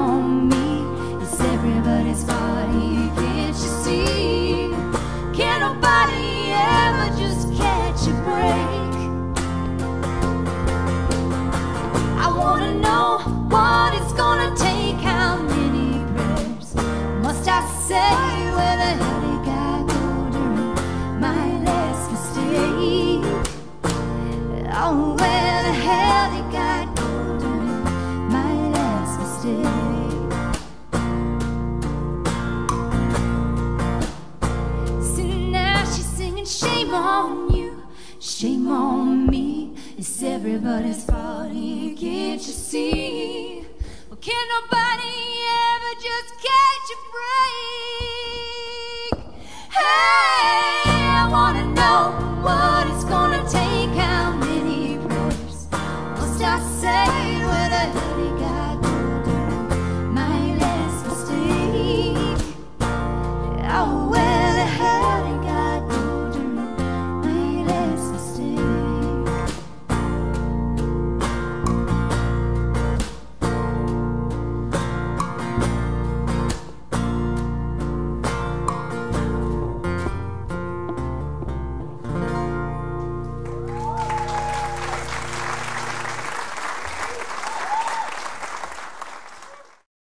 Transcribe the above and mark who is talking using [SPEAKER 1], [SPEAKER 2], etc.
[SPEAKER 1] on me. It's everybody's party, can't you see? Can nobody ever just catch a break? I wanna know what it's gonna take, how many prayers must I say? Where the hell did God go during my last mistake? Oh, where the hell did God go during my last mistake? See, now she's singing, shame on you, shame on me. It's everybody's party, can't you see? Well, can nobody ever just catch a break? Hey!